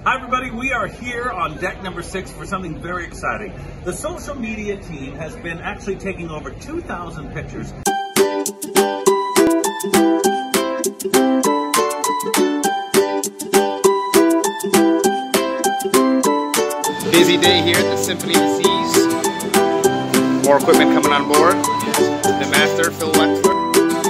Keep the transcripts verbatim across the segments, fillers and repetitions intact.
Hi everybody, we are here on deck number six for something very exciting. The social media team has been actually taking over two thousand pictures. Busy day here at the Symphony of the Seas. More equipment coming on board. The master, Phil Wexler.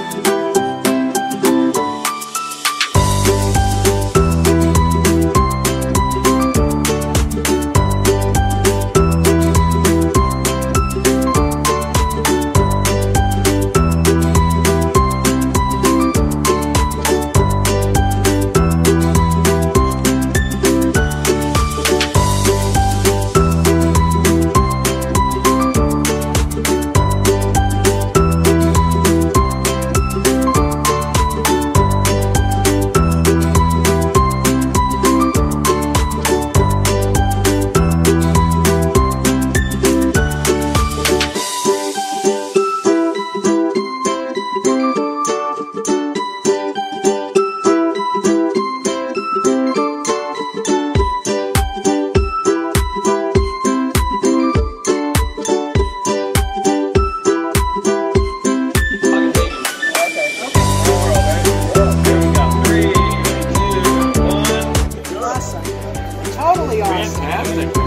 Totally awesome. Fantastic.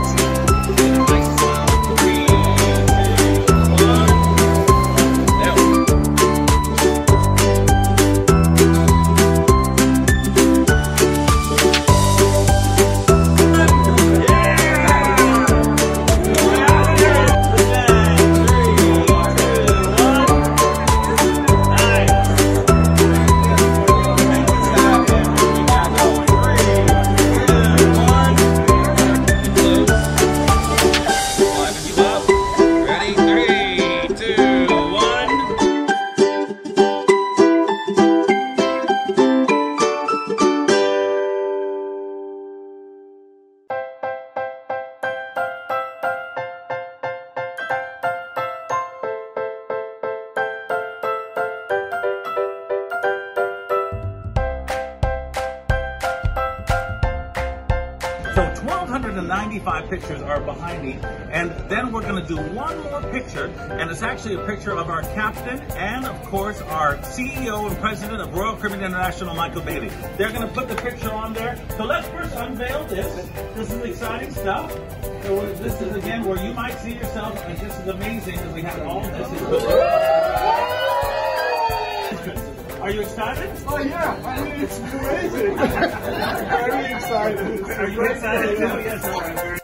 So one thousand two hundred ninety-five pictures are behind me, and then we're going to do one more picture, and it's actually a picture of our captain and, of course, our C E O and president of Royal Caribbean International, Michael Bailey. They're going to put the picture on there. So let's first unveil this. This is exciting stuff. So this is, again, where you might see yourself, and this is amazing because we have all this included. Are you excited? Oh yeah, I mean it's amazing. Very excited. Are you excited too? Yes, sir.